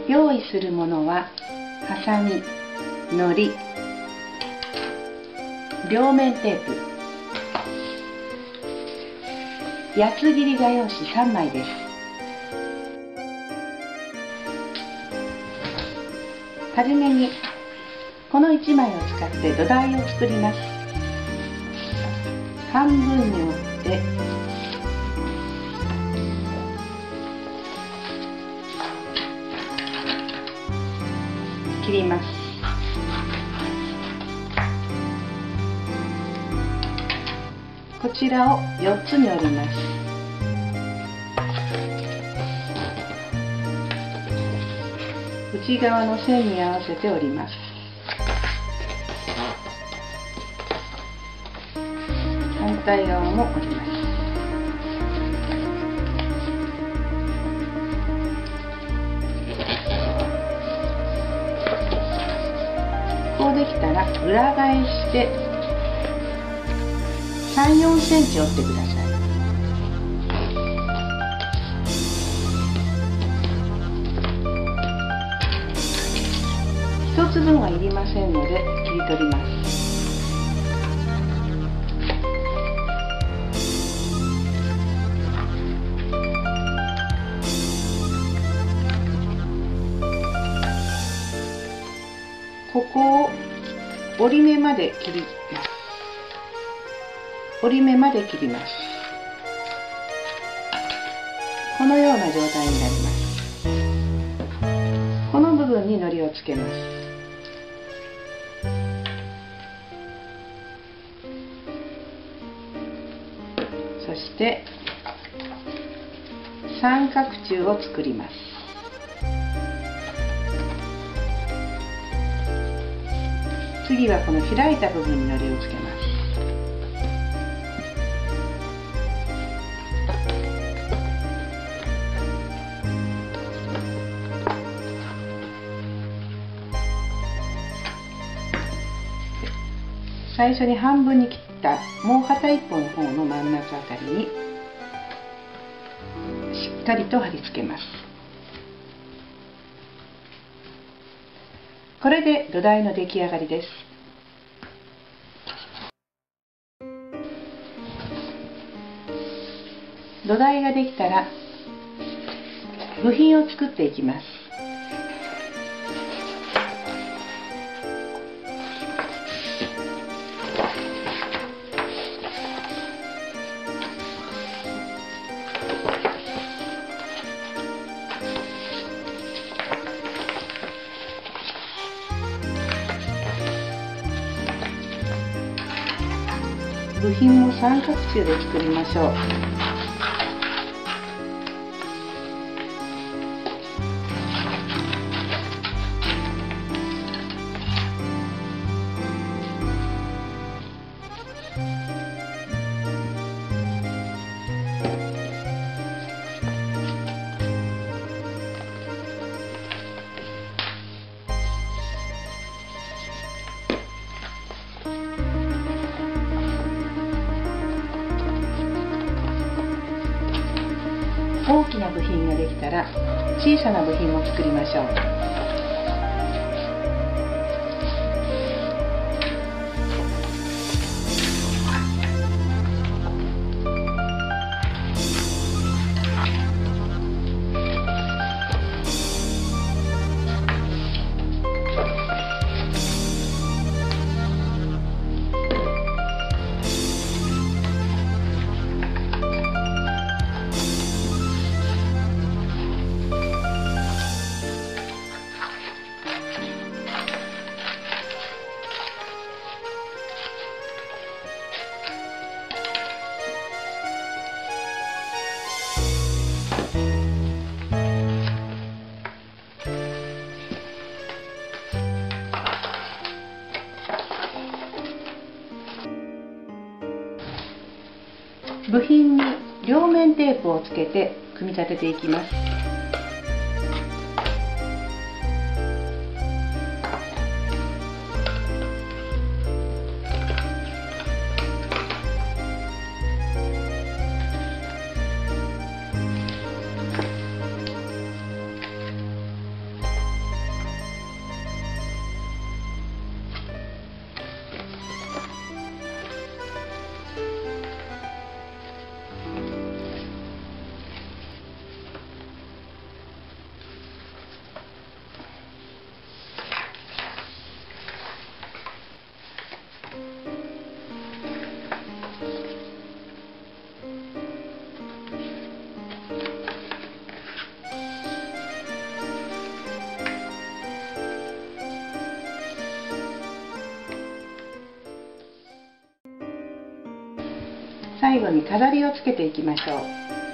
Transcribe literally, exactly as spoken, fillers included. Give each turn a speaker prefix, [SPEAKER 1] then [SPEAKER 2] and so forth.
[SPEAKER 1] 用意するものはハサミ、のり、両面テープ、八つ切り画用紙さんまいです。はじめにこのいちまいを使って土台を作ります。半分に折って切ります。こちらをよっつに折ります。内側の線に合わせて折ります。反対側も折ります。こうできたら裏返してさん、よんセンチ折ってください。ひとつぶんはいりませんので切り取ります。ここを折り目まで切ります。折り目まで切ります。このような状態になります。この部分に糊をつけます。そして三角柱を作ります。次はこの開いた部分に糊をつけます。最初に半分に切ったもう片一方の方の真ん中あたりにしっかりと貼り付けます。これで土台の出来上がりです。土台ができたら部品を作っていきます。部品も三角柱で作りましょう。大きな部品ができたら小さな部品も作りましょう。部品に両面テープをつけて組み立てていきます。 最後に飾りをつけていきましょう。